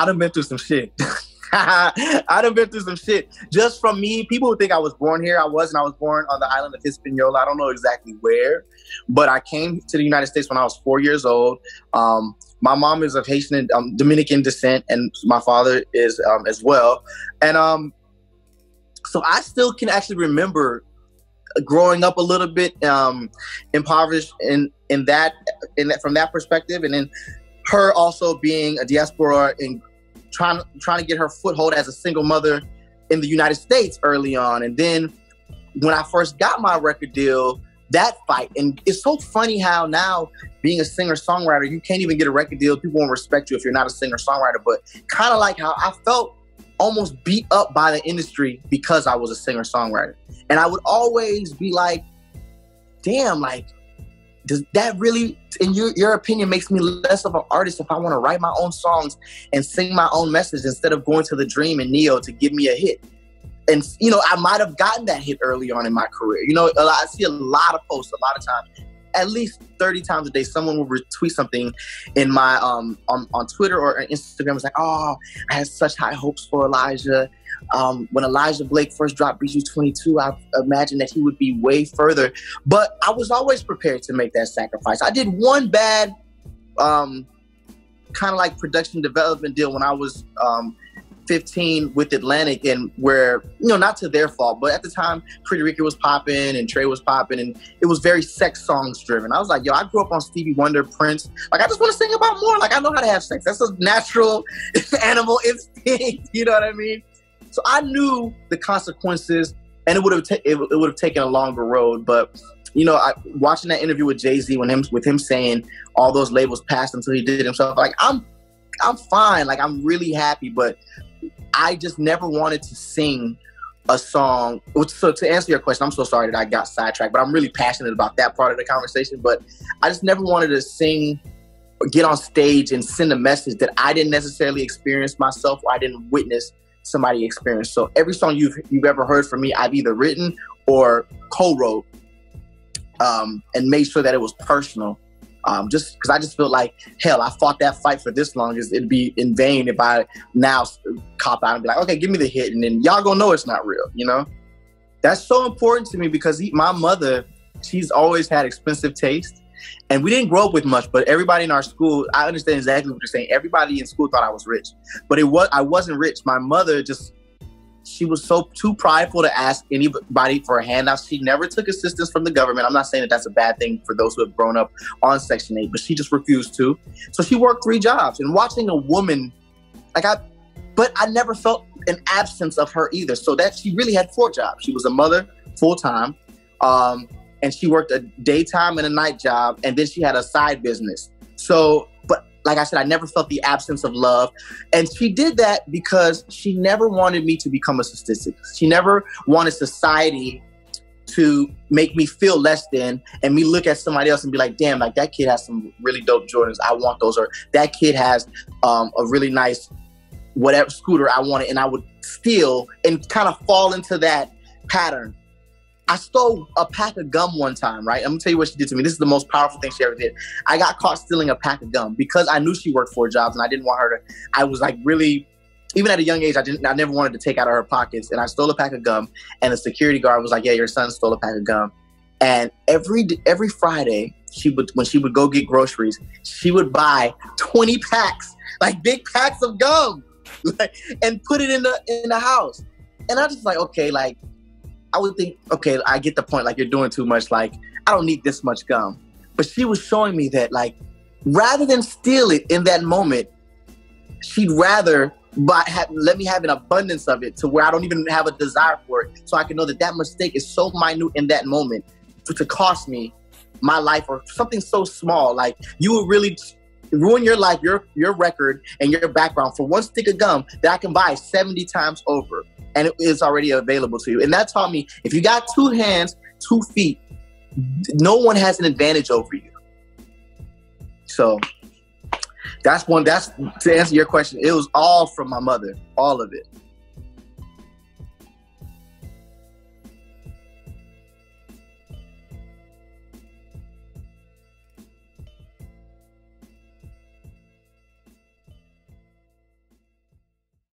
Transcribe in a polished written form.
I done been through some shit. I done been through some shit. Just from me, people who think I was born here, I wasn't. I was born on the island of Hispaniola. I don't know exactly where, but I came to the United States when I was 4 years old. My mom is of Haitian and Dominican descent, and my father is as well. And so I still can actually remember growing up a little bit impoverished in that from that perspective, and then her also being a diaspora and trying to get her foothold as a single mother in the United States early on. And then when I first got my record deal, that fight. And it's so funny how now being a singer-songwriter, you can't even get a record deal. People won't respect you if you're not a singer-songwriter. But kind of like how I felt almost beat up by the industry because I was a singer-songwriter. And I would always be like, damn, like, does that really, in your opinion, makes me less of an artist if I want to write my own songs and sing my own message instead of going to The Dream and Neo to give me a hit? And, you know, I might have gotten that hit early on in my career. You know, I see a lot of posts, a lot of times, at least 30 times a day, someone will retweet something in my, on Twitter or Instagram. It's like, oh, I had such high hopes for Elijah. When Elijah Blake first dropped BG 22, I imagined that he would be way further. But I was always prepared to make that sacrifice. I did one bad kind of like production development deal when I was 15 with Atlantic, and where, you know, not to their fault, but at the time, Pretty Ricky was popping and Trey was popping, and it was very sex songs driven. I was like, yo, I grew up on Stevie Wonder, Prince. Like, I just want to sing about more. Like, I know how to have sex. That's a natural animal instinct. You know what I mean? So I knew the consequences, and it would have taken a longer road. But, you know, watching that interview with Jay-Z with him saying all those labels passed until he did it himself, like, I'm fine. Like, I'm really happy, but I just never wanted to sing a song. So to answer your question, I'm so sorry that I got sidetracked, but I'm really passionate about that part of the conversation. But I just never wanted to sing or get on stage and send a message that I didn't necessarily experience myself, or I didn't witness somebody experience. So every song you've ever heard from me, I've either written or co-wrote, and made sure that it was personal. Just because I just feel like, hell, I fought that fight for this long, it'd be in vain if I now cop out and be like, okay, give me the hit, and then y'all gonna know it's not real, you know? That's so important to me because my mother, she's always had expensive taste, and we didn't grow up with much, but everybody in our school, I understand exactly what you're saying. Everybody in school thought I was rich, but I wasn't rich. My mother she was too prideful to ask anybody for a handout. She never took assistance from the government. I'm not saying that that's a bad thing for those who have grown up on Section 8, but she just refused to. So she worked 3 jobs. And watching a woman, but I never felt an absence of her either. So that she really had 4 jobs. She was a mother full-time, and she worked a daytime and a night job, and then she had a side business. So, but like I said, I never felt the absence of love. And she did that because she never wanted me to become a statistic. She never wanted society to make me feel less than, and me look at somebody else and be like, damn, like that kid has some really dope Jordans. I want those. Or that kid has a really nice whatever scooter. I want it. And I would steal and kind of fall into that pattern. I stole a pack of gum one time, right? I'm gonna tell you what she did to me. This is the most powerful thing she ever did. I got caught stealing a pack of gum because I knew she worked 4 jobs and I didn't want her to, I was like really, even at a young age, I never wanted to take out of her pockets, and I stole a pack of gum, and the security guard was like, yeah, your son stole a pack of gum. And every Friday, when she would go get groceries, she would buy 20 packs, like big packs of gum, and put it in the house. And I just like, okay, like, I would think, okay, I get the point. Like, you're doing too much. Like, I don't need this much gum. But she was showing me that, like, rather than steal it in that moment, she'd rather let me have an abundance of it to where I don't even have a desire for it. So I can know that mistake is so minute in that moment to cost me my life or something so small. Like, you would really ruin your life, your record, and your background for one stick of gum that I can buy 70 times over. And it is already available to you. And that taught me, if you got 2 hands, 2 feet, no one has an advantage over you. So that's to answer your question, it was all from my mother, all of it.